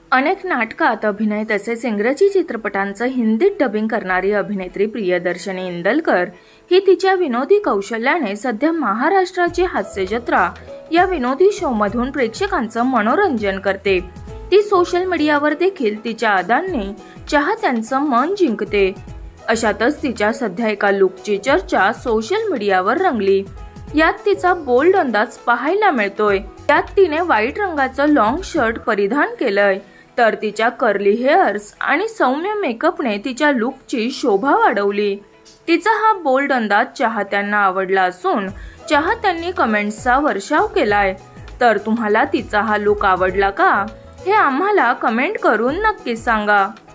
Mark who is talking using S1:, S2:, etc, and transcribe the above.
S1: अनेक नाटकात अभिनय तसेच इंग्रजी चित्रपटांचं हिंदीत डबिंग करणारी अभिनेत्री प्रियदर्शनी इंदलकर ही तिच्या विनोदी कौशल्याने सध्या महाराष्ट्राची हास्यजत्रा या विनोदी शो मधून प्रेक्षकांचं मनोरंजन करते। ती सोशल मीडियावर देखील तिच्या अदांनी चाहत्यांचं मन जिंकते। अशातच तिच्या सध्या एका लुकची चर्चा सोशल मीडियावर रंगली। यात तिचा बोल्ड अंदाज पाहायला मिळतोय। त्यात तिने व्हाईट रंगाचं लॉंग शर्ट परिधान केलंय, तर तिच्या कर्ली हेअर्स आणि सौम्य मेकअपने तिच्या लुकची शोभा वाढवली। तिचा हा बोल्ड अंदाज चाहत्यांना आवडला असून चाहत्यांनी कमेंट्सचा वर्षाव केलाय। तर तुम्हाला तिचा हा लुक आवडला का? हे आम्हाला कमेंट करून नक्की सांगा।